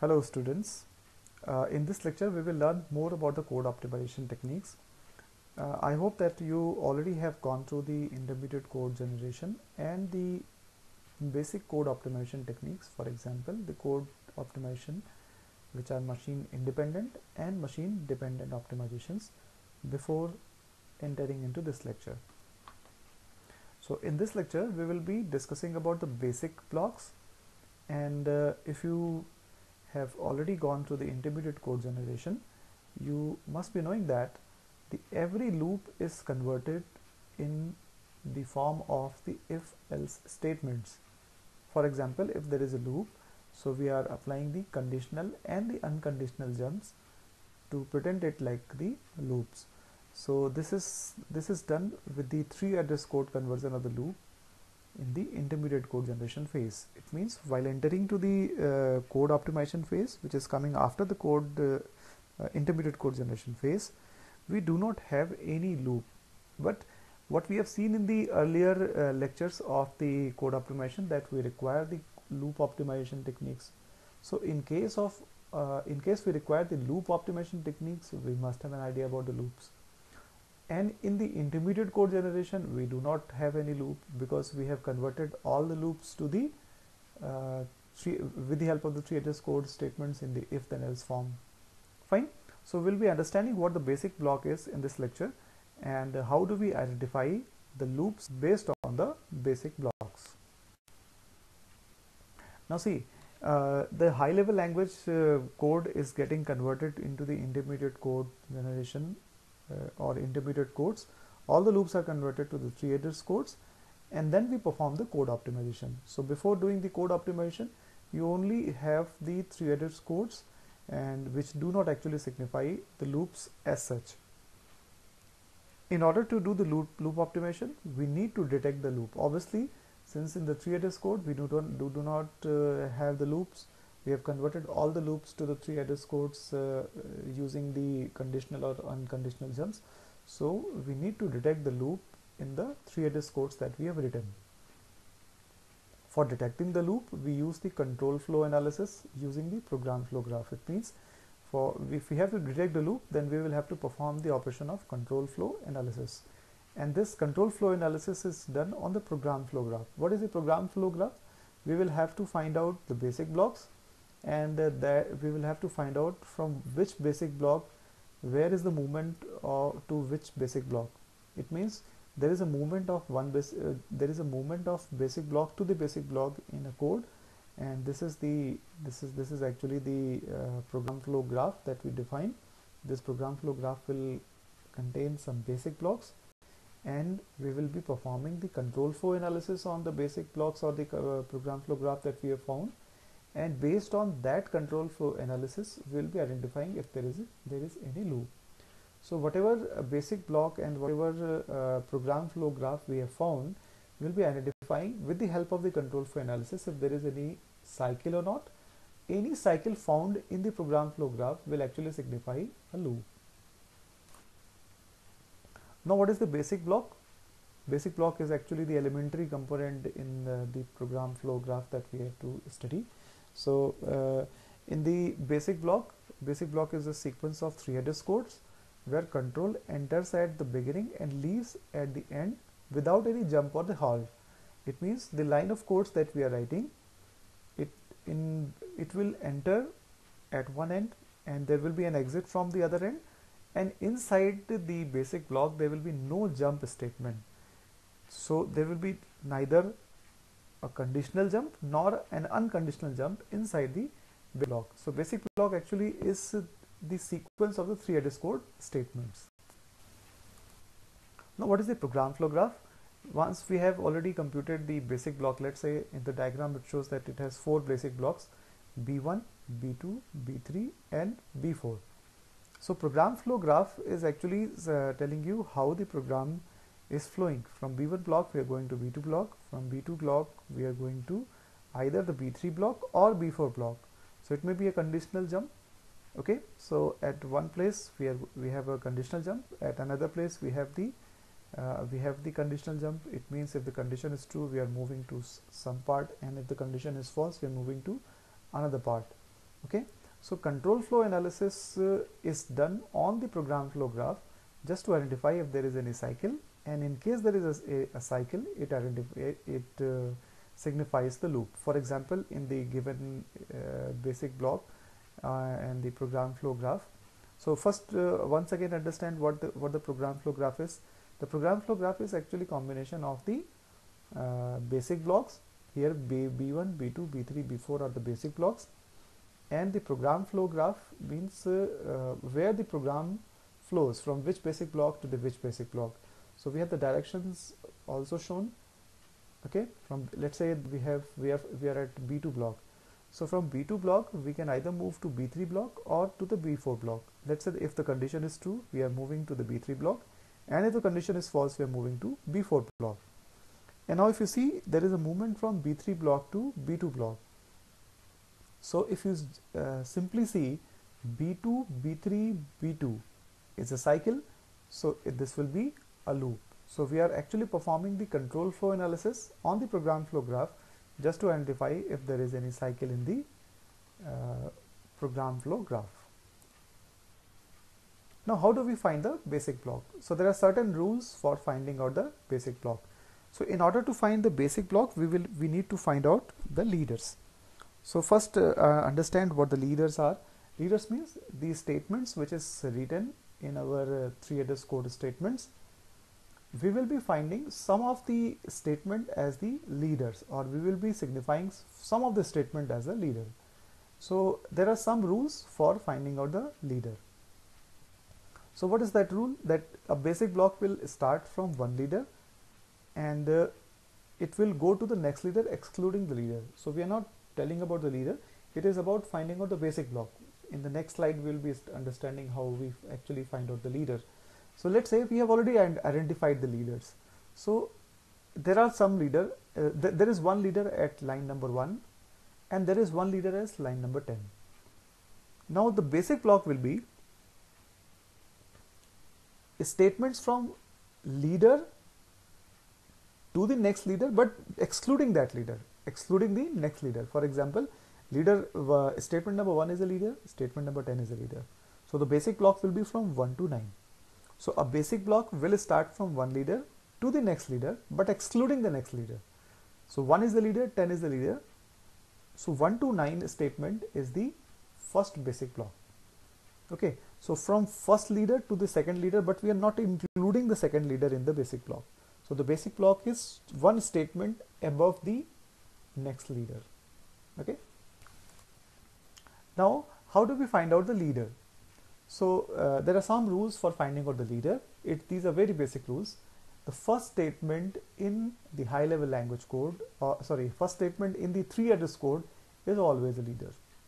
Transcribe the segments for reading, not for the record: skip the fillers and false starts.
Hello students. In this lecture we will learn more about the code optimization techniques. I hope that you already have gone through the intermediate code generation and the basic code optimization techniques. For example, the code optimization, which are machine independent and machine dependent optimizations, before entering into this lecture. So in this lecture we will be discussing about the basic blocks, and if you have already gone through the intermediate code generation, you must be knowing that every loop is converted in the form of the if-else statements. For example, if there is a loop, so we are applying the conditional and the unconditional jumps to pretend it like the loops. So this is done with the 3-address code conversion of the loop in the intermediate code generation phase. It means while entering to the code optimization phase, which is coming after the intermediate code generation phase, we do not have any loop. But what we have seen in the earlier lectures of the code optimization, that we require the loop optimization techniques. So in case we require the loop optimization techniques, we must have an idea about the loops. And in the intermediate code generation, we do not have any loop because we have converted all the loops to the with the help of the 3-address code statements in the if then else form. Fine. So we'll be understanding what the basic block is in this lecture and how do we identify the loops based on the basic blocks. Now see, the high level language code is getting converted into the intermediate code generation or intermediate codes. All the loops are converted to the 3-address codes, and then we perform the code optimization. So before doing the code optimization, you only have the 3-address codes, and which do not actually signify the loops as such. In order to do the loop optimization, we need to detect the loop. Obviously, since in the 3-address code we do not have the loops, we have converted all the loops to the 3-address codes using the conditional or unconditional jumps. So we need to detect the loop in the 3-address codes that we have written. For detecting the loop, we use the control flow analysis using the program flow graph. It means if we have to detect the loop, then we will have to perform the operation of control flow analysis. And this control flow analysis is done on the program flow graph. What is the program flow graph? We will have to find out the basic blocks, and that we will have to find out from which basic block where is the movement to which basic block. It means there is a movement of basic block to the basic block in a code, and this is actually the program flow graph that we define. This program flow graph will contain some basic blocks, and we will be performing the control flow analysis on the basic blocks or the program flow graph that we have found. And based on that control flow analysis, we will be identifying if there is any loop. So whatever basic block and whatever program flow graph we have found, we will be identifying with the help of the control flow analysis if there is any cycle or not. Any cycle found in the program flow graph will actually signify a loop. Now what is the basic block? Basic block is actually the elementary component in the program flow graph that we have to study. So in the basic block is a sequence of 3-address codes where control enters at the beginning and leaves at the end without any jump or the halt. It means the line of codes that we are writing, it will enter at one end and there will be an exit from the other end, and inside the basic block there will be no jump statement. So there will be neither a conditional jump nor an unconditional jump inside the block. So basic block actually is the sequence of the 3-address code statements. Now what is the program flow graph? Once we have already computed the basic block, let's say in the diagram it shows that it has 4 basic blocks: B1, B2, B3 and B4. So program flow graph is actually telling you how the program is flowing. From B1 block we are going to B2 block, from B2 block we are going to either the B3 block or B4 block. So it may be a conditional jump. Okay, so at one place we have a conditional jump, at another place we have the conditional jump. It means if the condition is true, we are moving to some part, and if the condition is false, we are moving to another part. Okay, so control flow analysis is done on the program flow graph just to identify if there is any cycle, and in case there is a cycle, it signifies the loop. For example, in the given basic block and the program flow graph. So first, once again, understand what the program flow graph is. The program flow graph is actually combination of the basic blocks. Here B1, B2, B3, B4 are the basic blocks, and the program flow graph means where the program flows from which basic block to the which basic block. So we have the directions also shown. Okay, from, let's say we are at B2 block. So from B2 block we can either move to B3 block or to the B4 block. Let's say if the condition is true, we are moving to the B3 block, and if the condition is false, we are moving to B4 block. And now if you see, there is a movement from B3 block to B2 block. So if you simply see B2, B3, B2 is a cycle, so this will be a loop. So we are actually performing the control flow analysis on the program flow graph just to identify if there is any cycle in the program flow graph. Now how do we find the basic block? So there are certain rules for finding out the basic block. So in order to find the basic block, we need to find out the leaders. So first understand what the leaders are. Leaders means the statements which is written in our 3-headers code statements. We will be finding some of the statement as the leaders, or we will be signifying some of the statement as a leader. So there are some rules for finding out the leader. So what is that rule? That a basic block will start from one leader and it will go to the next leader excluding the leader. So we are not telling about the leader, it is about finding out the basic block. In the next slide we will be understanding how we actually find out the leader. So let's say we have already identified the leaders. So there are some leader, there is one leader at line number 1 and there is one leader as line number 10. Now the basic block will be statements from leader to the next leader, but excluding that leader, excluding the next leader. For example, leader statement number 1 is a leader, statement number 10 is a leader. So the basic block will be from 1 to 9. So a basic block will start from one leader to the next leader, but excluding the next leader. So 1 is the leader, 10 is the leader. So 1 to 9 statement is the first basic block. Okay, so from first leader to the second leader, but we are not including the second leader in the basic block. So the basic block is one statement above the next leader. Okay. Now, how do we find out the leader? So there are some rules for finding out the leader. These are very basic rules. The first statement in the high level language code, first statement in the 3-address code is always a leader.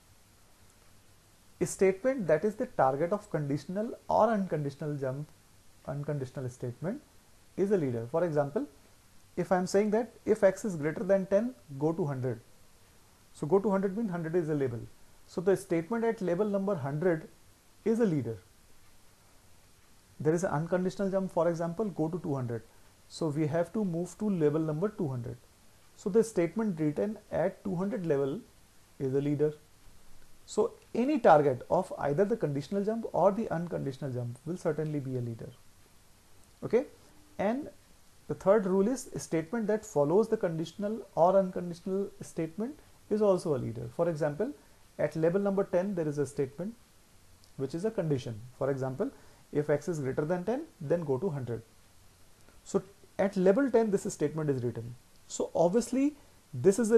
A statement that is the target of conditional or unconditional jump, unconditional statement is a leader. For example, if I am saying that if x is greater than 10, go to 100. So go to 100 means 100 is a label. So the statement at label number 100 is a leader. There is an unconditional jump, for example, go to 200. So we have to move to label number 200. So the statement written at 200 level is a leader. So any target of either the conditional jump or the unconditional jump will certainly be a leader. Okay, and the third rule is a statement that follows the conditional or unconditional statement is also a leader. For example, at label number 10 there is a statement which is a condition. For example, if x is greater than 10, then go to 100. So at level 10 this statement is written. So obviously this is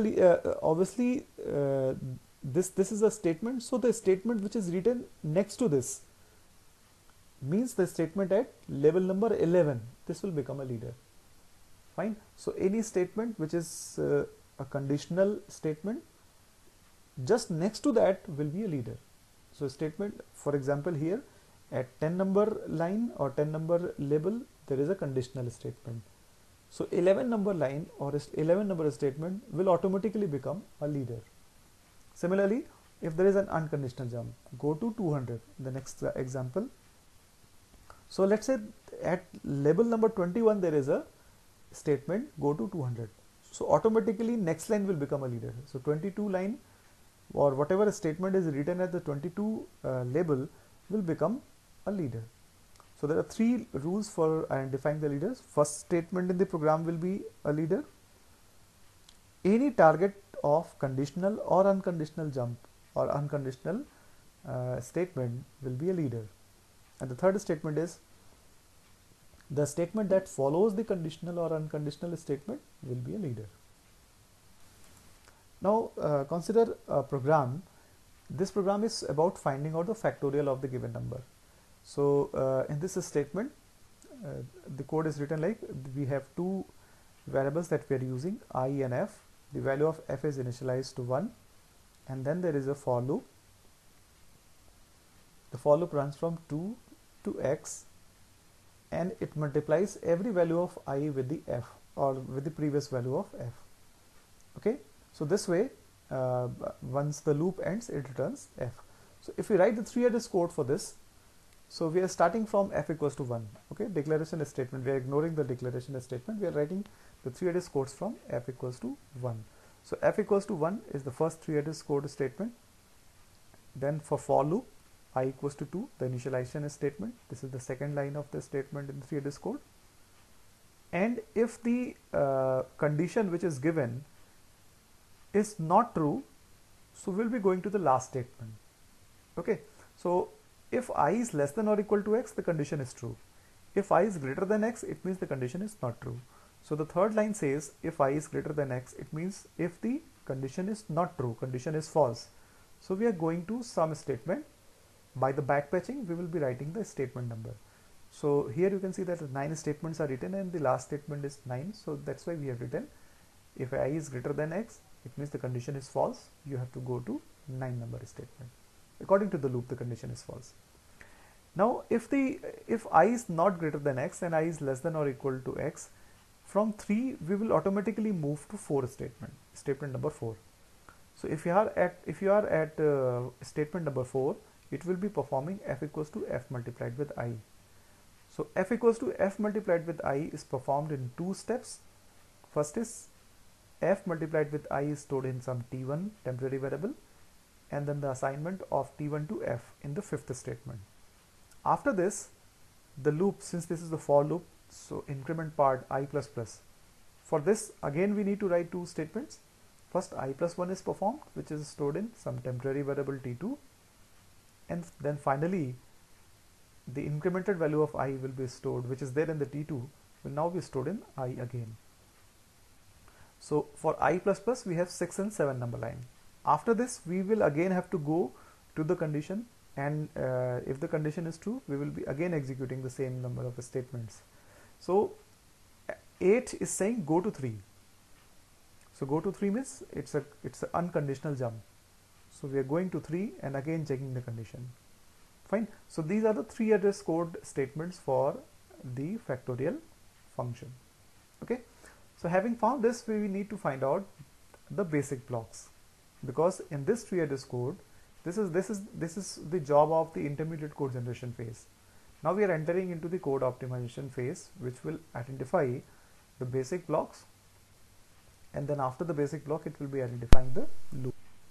a this is a statement. So the statement which is written next to this means the statement at level number 11, this will become a leader. Fine. So any statement which is a conditional statement, just next to that will be a leader. So a statement, for example, here at 10 number line or 10 number label there is a conditional statement. So 11 number line or 11 number statement will automatically become a leader. Similarly, if there is an unconditional jump, go to 200, the next example. So let's say at label number 21 there is a statement, go to 200. So automatically next line will become a leader. So 22 line or whatever statement is written at the 22 label will become a leader. So there are three rules for identifying the leaders. First statement in the program will be a leader. Any target of conditional or unconditional jump or unconditional statement will be a leader. And the third statement is the statement that follows the conditional or unconditional statement will be a leader. Now consider a program. This program is about finding out the factorial of the given number. So in this statement, the code is written like we have two variables that we are using, I and f. The value of f is initialized to 1, and then there is a for loop. The for loop runs from 2 to x, and it multiplies every value of I with the f or with the previous value of f. Okay, so this way once the loop ends, it returns f. So if we write the 3-headed code for this, so we are starting from f equals to 1. Okay, declaration statement, we are ignoring the declaration statement, we are writing the 3-headed codes from f equals to 1. So f equals to 1 is the first 3-headed code statement. Then for loop, I equals to 2, the initialization statement. This is the second line of the statement in the 3-headed code. And if the condition which is given is not true, so we'll be going to the last statement. Okay, so if I is less than or equal to x, the condition is true. If I is greater than x, it means the condition is not true. So the third line says if I is greater than x, it means if the condition is not true, condition is false. So we are going to some statement. By the backpatching, we will be writing the statement number. So here you can see that 9 statements are written and the last statement is 9. So that's why we have written if I is greater than x, it means the condition is false. You have to go to 9 number statement. According to the loop, the condition is false. Now if I is not greater than x and I is less than or equal to x, from 3 we will automatically move to 4 statement number 4. So if you are at statement number 4, it will be performing f equals to f multiplied with I. So f equals to f multiplied with I is performed in 2 steps. First is f multiplied with I is stored in some t1 temporary variable, and then the assignment of t1 to f in the 5th statement. After this, the loop, since this is the for loop, so increment part I plus plus. For this again we need to write 2 statements. First I plus 1 is performed, which is stored in some temporary variable t2, and then finally the incremented value of I will be stored, which is there in the t2, will now be stored in I again. So for I plus plus we have 6 and 7 number line. After this we will again have to go to the condition, and if the condition is true, we will be again executing the same number of statements. So 8 is saying go to 3. So go to 3 means it's an unconditional jump. So we are going to 3 and again checking the condition. Fine. So these are the 3 address code statements for the factorial function. Okay. So having found this, we need to find out the basic blocks, because in this 3 address code, this is the job of the intermediate code generation phase. Now we are entering into the code optimization phase, which will identify the basic blocks, and then after the basic block, it will be identifying the loop.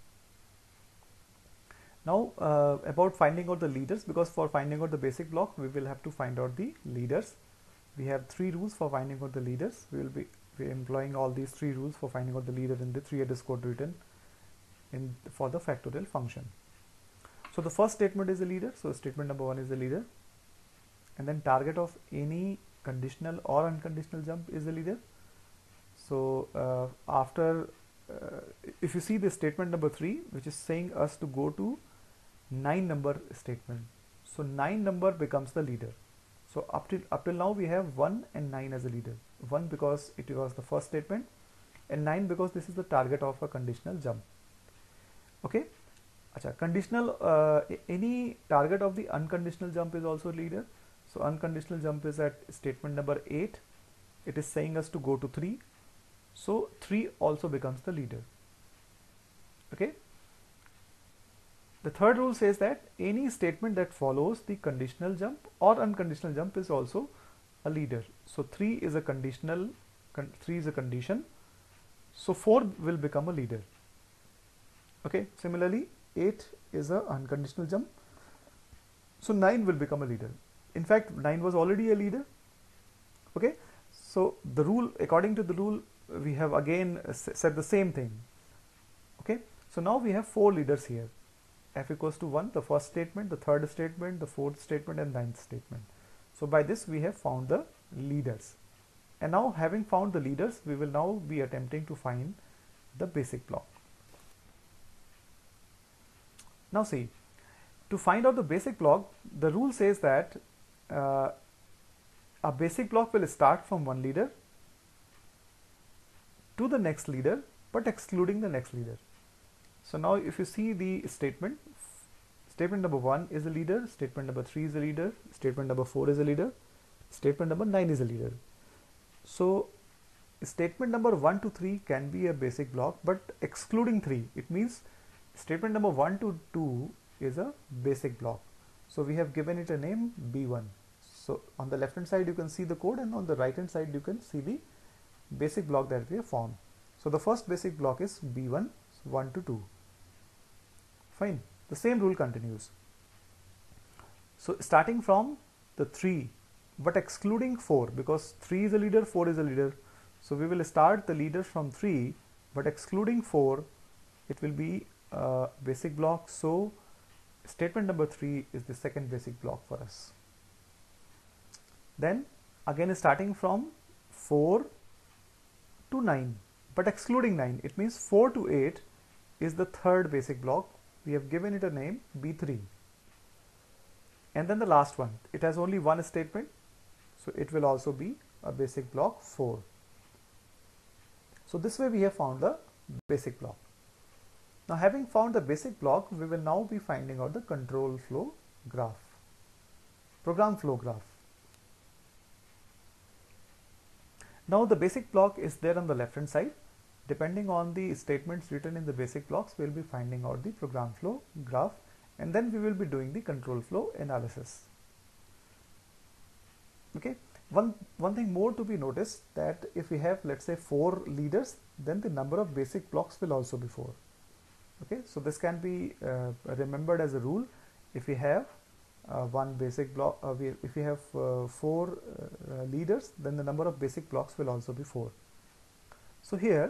Now about finding out the leaders, because for finding out the basic block, we will have to find out the leaders. We have 3 rules for finding out the leaders. We will be employing all these 3 rules for finding out the leader in the 3 address code written in for the factorial function. So the first statement is a leader. So statement number 1 is a leader, and then target of any conditional or unconditional jump is a leader. So if you see the statement number 3, which is saying us to go to 9 number statement, so 9 number becomes the leader. So up till now we have 1 and 9 as a leader. 1 because it was the first statement, and 9 because this is the target of a conditional jump. Okay. Acha, conditional any target of the unconditional jump is also leader. So unconditional jump is at statement number 8. It is saying us to go to 3. So 3 also becomes the leader. Okay. The third rule says that any statement that follows the conditional jump or unconditional jump is also a leader. So 3 is a conditional, 3 is a condition. So 4 will become a leader. Okay, similarly 8 is a unconditional jump, so 9 will become a leader. In fact, 9 was already a leader. Okay, so the rule, according to the rule, we have again said the same thing. Okay, so now we have 4 leaders here. F equals to 1, the first statement, the third statement, the fourth statement, and ninth statement. So by this we have found the leaders. And now, having found the leaders, we will now be attempting to find the basic block. Now see, to find out the basic block, the rule says that a basic block will start from one leader to the next leader, but excluding the next leader. So now if you see the statement, statement number 1 is a leader, statement number 3 is a leader, statement number 4 is a leader, statement number 9 is a leader. So statement number 1 to 3 can be a basic block, but excluding 3. It means statement number 1 to 2 is a basic block. So we have given it a name B1. So on the left hand side you can see the code, and on the right hand side you can see the basic block that we have formed. So the first basic block is B1, 1 to 2. Fine. The same rule continues. So starting from the 3, but excluding 4, because 3 is a leader, 4 is a leader. So we will start the leaders from 3, but excluding 4, it will be a basic block. So statement number 3 is the second basic block for us. Then again starting from 4 to 9, but excluding 9, it means 4 to 8 is the third basic block. We have given it a name B3. And then the last one, it has only one statement, so it will also be a basic block 4. So this way we have found the basic block. Now having found the basic block, we will now be finding out the control flow graph, program flow graph. Now the basic block is there on the left hand side. Depending on the statements written in the basic blocks, we will be finding out the program flow graph, and then we will be doing the control flow analysis. Okay, one thing more to be noticed, that if we have, let's say, 4 leaders, then the number of basic blocks will also be 4. Okay, so this can be remembered as a rule. If we have one basic block, if we have 4 leaders, then the number of basic blocks will also be 4. So here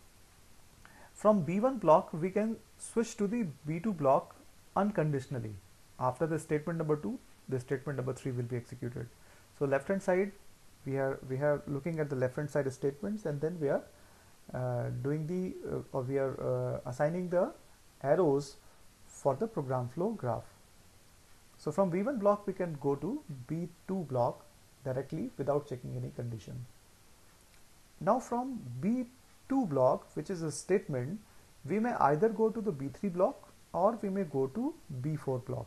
from B1 block we can switch to the B2 block unconditionally. After the statement number 2, the statement number 3 will be executed. So left hand side, we are looking at the left hand side statements, and then we are doing the we are assigning the arrows for the program flow graph. So from B1 block we can go to B2 block directly without checking any condition. Now from B2 block, which is a statement, we may either go to the B3 block or we may go to B4 block.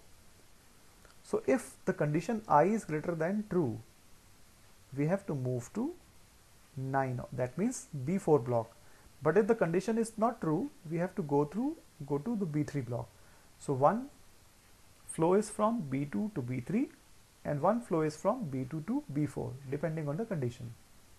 So if the condition I is greater than true, we have to move to 9, that means B4 block. But if the condition is not true, we have to go to the B3 block. So one flow is from B2 to B3 and one flow is from B2 to B4, depending on the condition.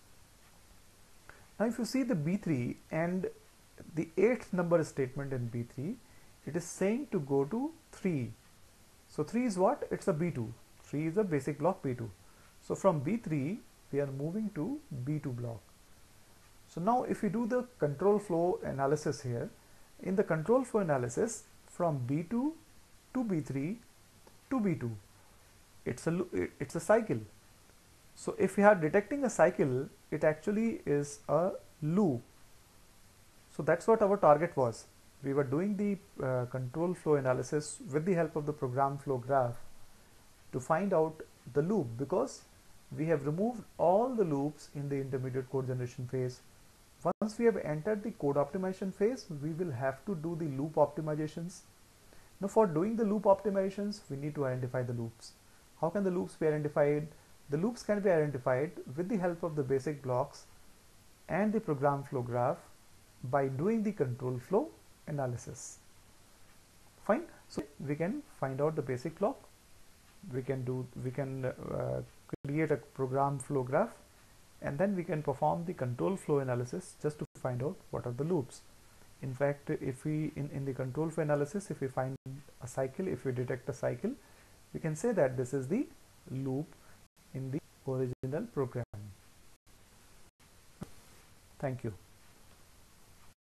Now if you see the B3 and the 8th number statement in B3, it is saying to go to 3. So 3 is what? It's a B2. 3 is a basic block B2. So from B3 we are moving to B2 block. So now if we do the control flow analysis here, in the control flow analysis from B2 to B3 to B2, it's a cycle. So if we are detecting a cycle, it actually is a loop. So that's what our target was. We were doing the control flow analysis with the help of the program flow graph to find out the loop, because we have removed all the loops in the intermediate code generation phase. Once we have entered the code optimization phase, we will have to do the loop optimizations. Now for doing the loop optimizations, we need to identify the loops. How can the loops be identified? The loops can be identified with the help of the basic blocks and the program flow graph by doing the control flow analysis. Fine. So we can find out the basic block. We can create a program flow graph, and then we can perform the control flow analysis just to find out what are the loops. In fact, if we in the control flow analysis, if we find a cycle, if we detect a cycle, we can say that this is the loop in the original program. Thank you.